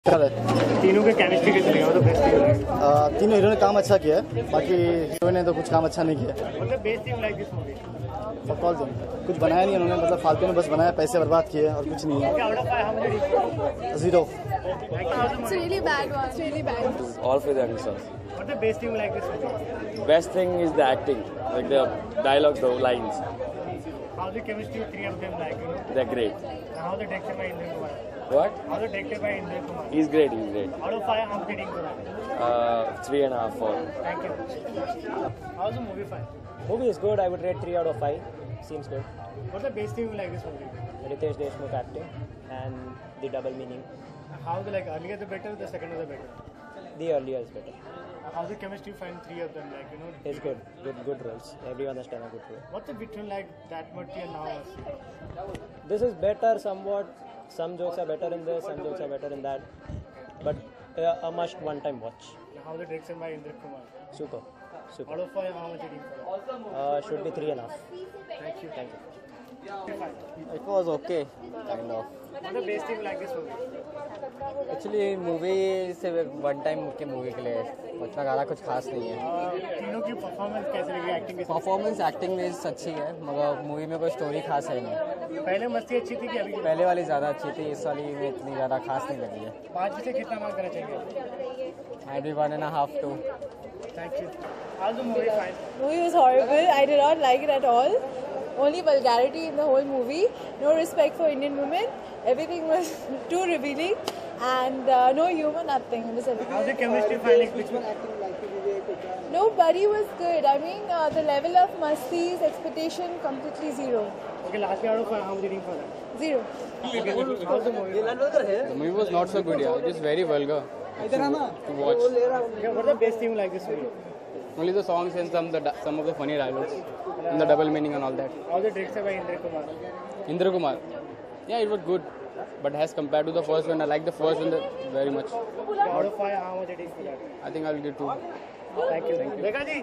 तीनों के केमिस्ट्री कैसे लगा? तो बेस्ट थी। तीनों हीरो ने काम अच्छा किया है, बाकी हीरो ने तो कुछ काम अच्छा नहीं किया। मतलब बेस्ट थी लाइक दिस मूवी। फॉर कुछ बनाया नहीं उन्होंने, मतलब फालतू में बस बनाया, पैसे बर्बाद किए और कुछ नहीं है। Out of 5 how much? 0. It's really bad one. It's really bad. All for the youngsters. What's the best thing like this movie? Best thing is the acting, like the dialogue, the lines. How the chemistry of three of them like, you know? They're great. And how the director by Indra Kumar? What? How the director by Indra Kumar? He's great. He's great. Out of 5 how much rating for that? 3.5, 4. Thank you. How's the movie fine? Movie is good. I would rate 3 out of 5. Seems good. What's the best thing like this movie? Ritesh Deshmukh acting and the double meaning. How the like earlier the better, the second the better? The earlier is better. How's the chemistry find three of them like, you know? It's good. Good roles. Everyone has done a good role. What's the between like that Murthy and now? This is better somewhat. Some jokes are better in this, some jokes are better in that. But a must one-time watch. How the direction by Indra Kumar? Super. Out of 5 how much rating for that? Should be 3.5. Thank you. Thank you. It was okay, kind of. What's the best thing like this movie? Actually movie से one time के movie के लिए उतना ज़्यादा कुछ खास नहीं है। तीनों की परफॉर्मेंस कैसे लगी? एक्टिंग कैसे? परफॉर्मेंस एक्टिंग में अच्छी है, मगर मूवी में कोई स्टोरी खास है नहीं। पहले मस्ती अच्छी थी कि अभी? पहले वाली ज़्यादा अच्छी थी, इस वाली में इतनी ज़्यादा खास नहीं लगी है। 5 में से कितना मार्क देना चाहिए? Maybe 1.5 2. Thank you. How's the movie fine? Movie was horrible. I did not like it at all. Only vulgarity in the whole movie. No respect for Indian women. Everything was too revealing, and no humor, nothing. It was everything. How's the chemistry fine? Like which one? Nobody was good. I mean, the level of Masti's expectation completely zero. Okay, lastly out of 5 how much rating for that? 0. How's the movie? The movie was not so good, yeah. It is very vulgar to watch. Okay, what's the best thing like this movie? Only the songs and some of the funny dialogues and the double meaning and all that. How's the director by Indra Kumar? Indra Kumar, yeah, it was good, but as compared to the first one, I like the first one very much. Out of 5 how much rating for that? I think I'll give 2. Thank you. देखा जी,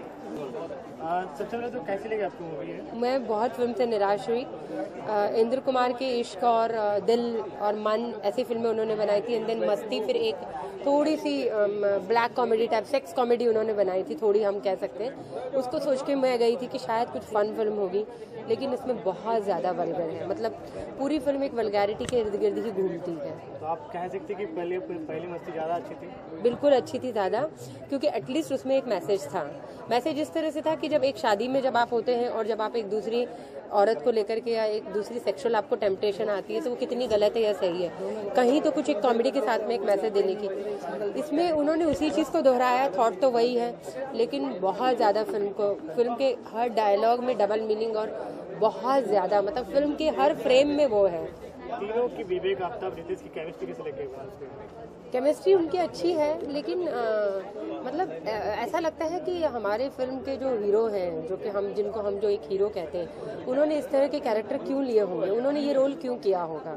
सबसे पहले तो कैसी लगी आपको movie? मैं बहुत film से निराश हुई। इंद्र कुमार के इश्क और दिल और मन ऐसी फिल्में उन्होंने बनाई थी, एंड देन मस्ती फिर एक थोड़ी सी black comedy type sex comedy उन्होंने बनाई थी, थोड़ी हम कह सकते हैं। उसको सोच के मैं गई थी कि शायद कुछ फन फिल्म होगी, लेकिन इसमें बहुत ज़्यादा वल्गर है। मतलब पूरी फिल्म एक वल्गैरिटी के इर्द गिर्द ही घूमती है। तो आप कह सकते कि पहली मस्ती ज़्यादा अच्छी थी? बिल्कुल अच्छी थी ज़्यादा, क्योंकि एटलीस्ट उसमें एक मैसेज था। मैसेज इस तरह से था कि जब एक शादी में जब आप होते हैं और जब आप एक दूसरी औरत को लेकर के या एक दूसरी सेक्सुअल आपको टेम्पटेशन आती है, तो वो कितनी गलत है या सही है, कहीं तो कुछ एक कॉमेडी के साथ में एक मैसेज देने की। इसमें उन्होंने उसी चीज़ को दोहराया, थॉट तो वही है, लेकिन बहुत ज़्यादा फिल्म के हर डायलॉग में डबल मीनिंग और बहुत ज़्यादा, मतलब फिल्म के हर फ्रेम में वो है। तीनों की विवेक आफ्ताब रितेश की केमिस्ट्री कैसे लगी? केमिस्ट्री उनकी अच्छी है, लेकिन मतलब ऐसा लगता है कि हमारे फिल्म के जो हीरो हैं, जो कि जिनको हम जो एक हीरो कहते हैं, उन्होंने इस तरह के कैरेक्टर क्यों लिए होंगे, उन्होंने ये रोल क्यों किया होगा।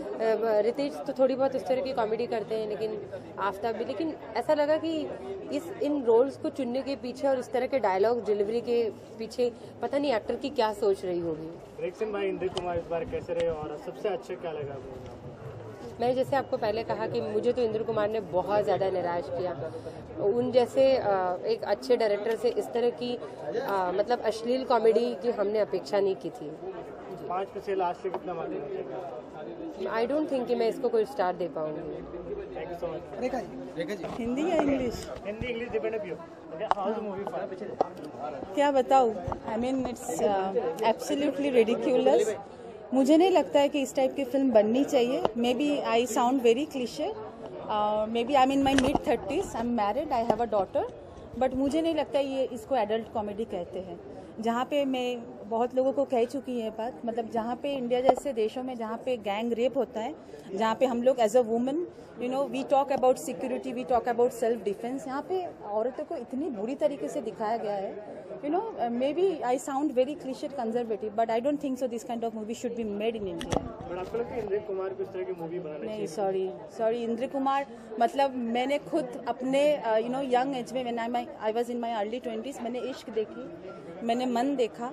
रितेश तो थोड़ी बहुत इस तरह की कॉमेडी करते हैं, लेकिन आफ्ताब भी, लेकिन ऐसा लगा कि इन रोल्स को चुनने के पीछे और इस तरह के डायलॉग डिलीवरी के पीछे पता नहीं एक्टर की क्या सोच रही होगी। डायरेक्शन भाई इंद्र कुमार इस बार कैसे रहे और सबसे अच्छा क्या लगा आपको? मैं जैसे आपको पहले कहा कि मुझे तो इंद्र कुमार ने बहुत ज़्यादा निराश किया। उन जैसे एक अच्छे डायरेक्टर से इस तरह की मतलब अश्लील कॉमेडी की हमने अपेक्षा नहीं की थी। 5 में से लास्ट से कितना मार्क देना चाहिए? आई डोंट थिंक कि मैं इसको कोई स्टार दे पाऊंगी। Thank you so much. Hindi या English? Hindi English depend on you. Okay, how is the movie for? क्या बताऊँ? I mean it's absolutely ridiculous. मुझे नहीं लगता है कि इस टाइप की फिल्म बननी चाहिए। Maybe I sound very cliché, maybe I am in my mid 30s, I am married, I have a daughter, but मुझे नहीं लगता ये इसको एडल्ट कॉमेडी कहते हैं। जहाँ पे मैं बहुत लोगों को कह चुकी है बात, मतलब जहाँ पे इंडिया जैसे देशों में जहाँ पे गैंग रेप होता है, जहाँ पे हम लोग as a woman we talk about security, we talk about self defence, यहाँ पे औरतों को इतनी बुरी तरीके से दिखाया गया है। Maybe I sound very cliche conservative, but I don't think so this kind of movie should be made in India. But आपको लगता है इंद्र कुमार को इस तरह की मूवी बनाना चाहिए? नहीं, सॉरी इंद्र कुमार, मतलब मैंने खुद अपने यंग एज में, when I was in my early 20s, मैंने इश्क देखी, मैंने मन देखा,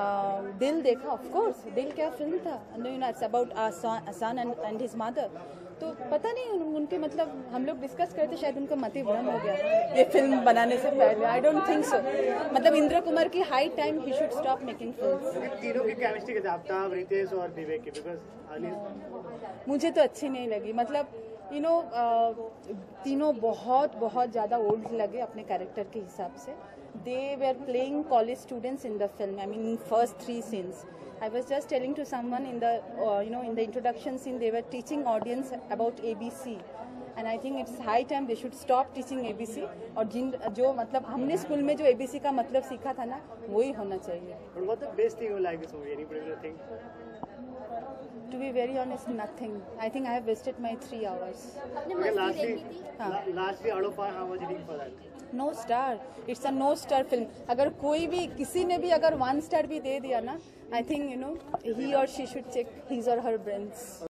दिल देखा। ऑफ कोर्स दिल क्या फिल्म था, it's about a son and his mother. तो पता नहीं उनके मतलब हम लोग डिस्कस करते शायद उनका मति भ्रम हो गया ये फिल्म बनाने से पहले. I don't think so. मतलब इंद्र कुमार की हाई टाइम ही शुड स्टॉप मेकिंग फिल्म्स. तीनों की केमिस्ट्री कैसे, आफ्ताब, रितेश और विवेक की? बिकॉज मुझे तो अच्छी नहीं लगी. मतलब यू नो तीनों बहुत ज़्यादा ओल्ड लगे अपने कैरेक्टर के हिसाब से. They were playing college students in the film. I mean in first 3 scenes. I was just telling to someone in the in the introduction scene they were teaching audience about ABC, and I think it's high time they should stop teaching ABC. और जो मतलब हमने school में जो ABC का मतलब सीखा था ना वही होना चाहिए. But what the best thing you like this movie? Any particular thing? To be very honest, nothing. I think I have wasted my 3 hours. Okay, lastly, out of 5, how much you think for that? No star. It's a no star film. अगर कोई भी किसी ने भी अगर 1 star भी दे दिया ना, I think he or she should check his or her brains.